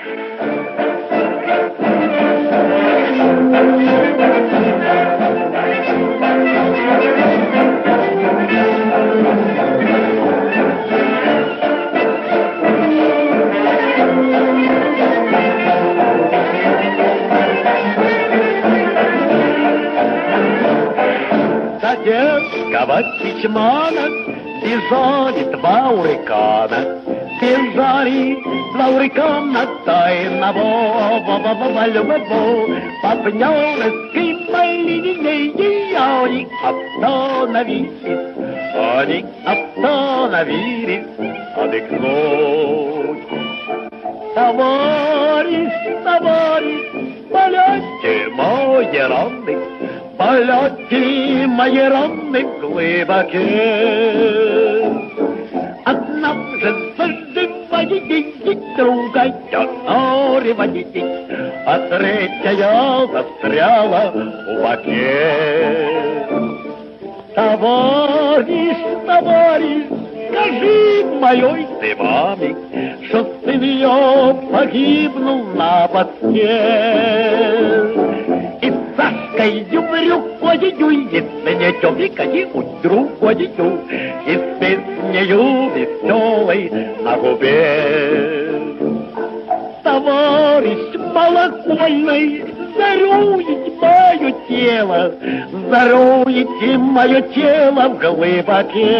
Детского письмана бежали два урикана. Бежали два урикана тайного любову. По пневмской линии они остановились отдохнуть. Товарищ, полете мои ранны, полете мои ранны глубоке. Одна же заживаете, другая нориваете, а третья застряла в боке. Товарищ, скажи моей ты маме, что сын ее погибнул на боске. И Сашкой брюкою, если не тёмикой, другою, и с песнею веселой на губе. Товарищ малокольный, заруете мое тело в глубоке.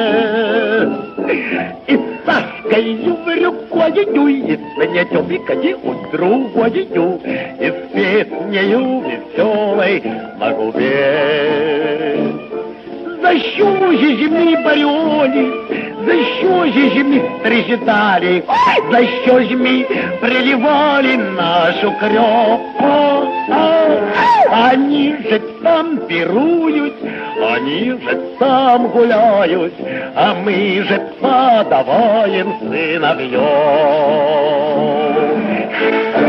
И с Сашкой брюкою, если не тёмикой, другою, и с песнею веселой на губе. За що ж ми боролись, за що ж ми страждали, за що ж мы проливали нашу кровь? Они же там пируют, они же там гуляют, а мы же подаваем сыновьев.